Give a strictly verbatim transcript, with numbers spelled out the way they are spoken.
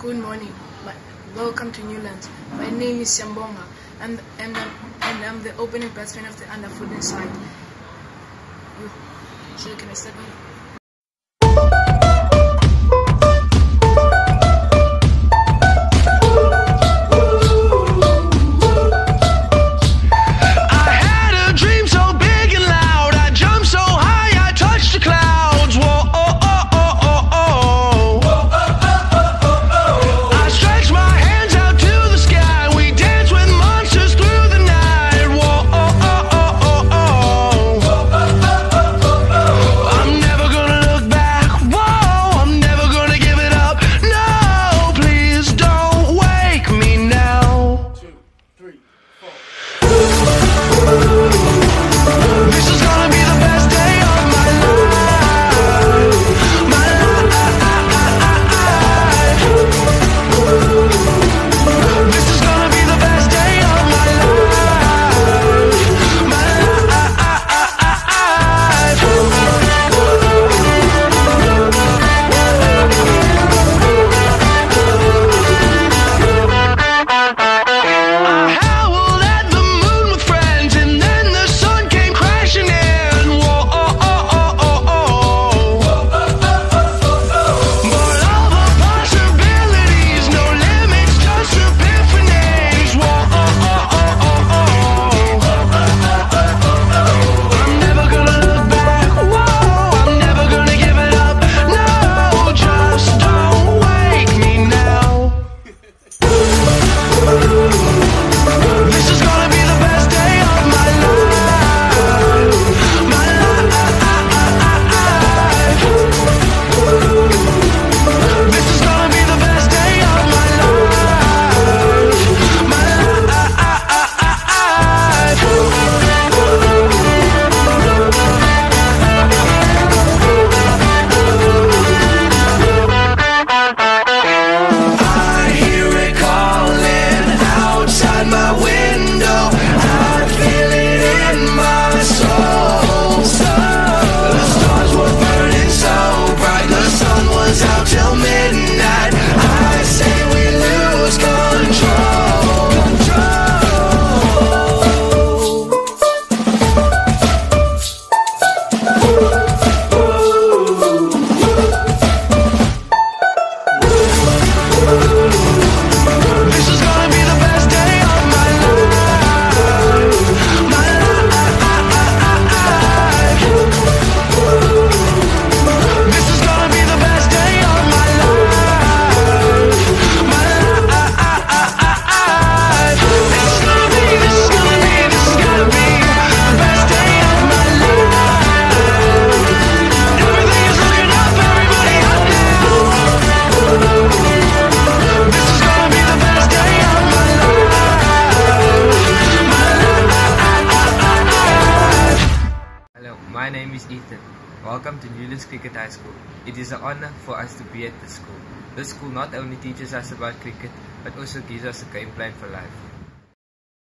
Good morning. My, welcome to Newlands. My name is Sambonga, and and I'm, and I'm the opening batsman of the under fourteen side. So can I start on? My name is Ethan. Welcome to Newlands Cricket High School. It is an honor for us to be at this school. This school not only teaches us about cricket, but also gives us a game plan for life.